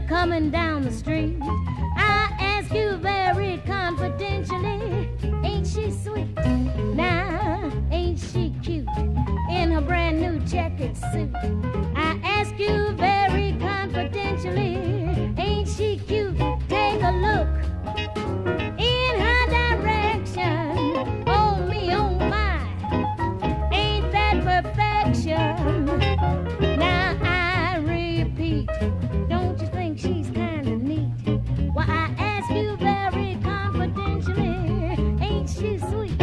coming down the street, I ask you very confidentially, ain't she sweet? Now, ain't she cute in her brand new checkered suit? I ask you very confidentially, ain't she cute? Take a look in her direction. Oh me, oh my, ain't that perfection? Now I repeat, don't you think she's kind of neat? Well, I ask you very confidentially, ain't she sweet?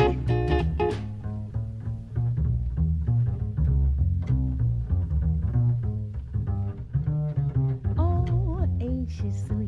Oh, ain't she sweet?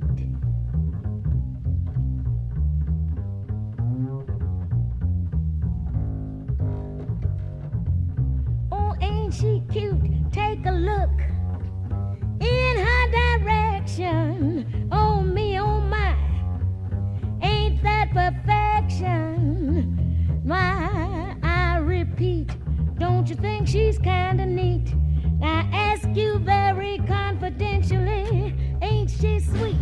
Oh, ain't she cute? Take a look in her direction. Oh me, oh my, ain't that perfection? My, I repeat, don't you think she's kinda neat? I ask you very confidentially, ain't she sweet?